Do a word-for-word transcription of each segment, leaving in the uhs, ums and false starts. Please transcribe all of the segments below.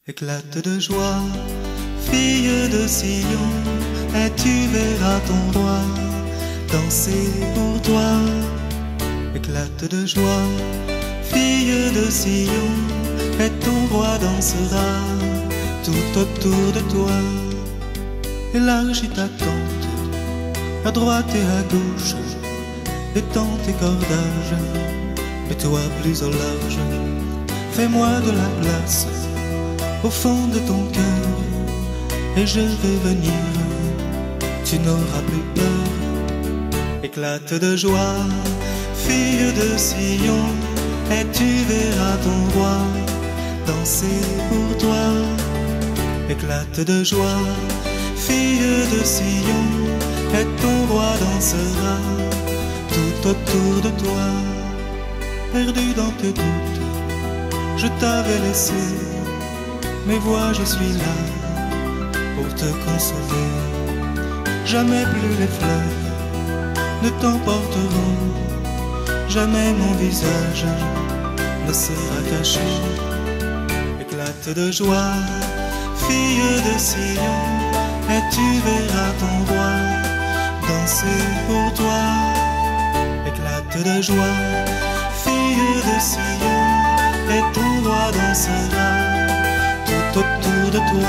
Éclate de joie, fille de Sion, et tu verras ton roi danser pour toi. Éclate de joie, fille de Sion, et ton roi dansera tout autour de toi. Élargis ta tente, à droite et à gauche, étends tes cordages, mets-toi plus au large, fais-moi de la place au fond de ton cœur, et je vais venir, tu n'auras plus peur. Éclate de joie, fille de Sion, et tu verras ton roi danser pour toi. Éclate de joie, fille de Sion, et ton roi dansera tout autour de toi. Perdu dans tes doutes, je t'avais laissé, mais vois, je suis là pour te consoler. Jamais plus les fleurs ne t'emporteront, jamais mon visage ne sera caché. Éclate de joie, fille de Sion, et tu verras ton roi danser pour toi. Éclate de joie, fille de Sion, et ton roi dansera tout autour de toi.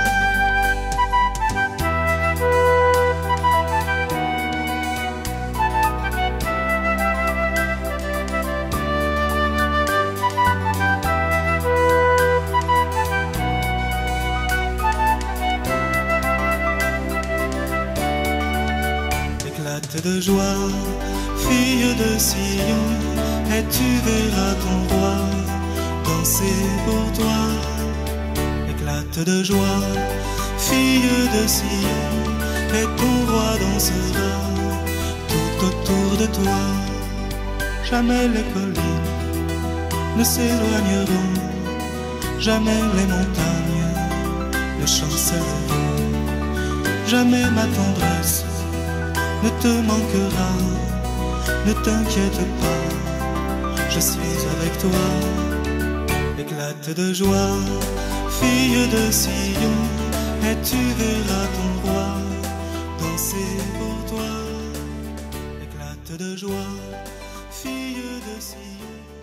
Éclate de joie, fille de Sion, et tu verras ton roi danser pour toi. Éclate de joie, fille de Sion, et ton roi dansera tout autour de toi. Jamais les collines ne s'éloigneront, jamais les montagnes ne chancelleront, jamais ma tendresse ne te manquera. Ne t'inquiète pas, je suis avec toi. Éclate de joie, fille de Sion, et tu verras ton roi danser pour toi. Éclate de joie, fille de Sion.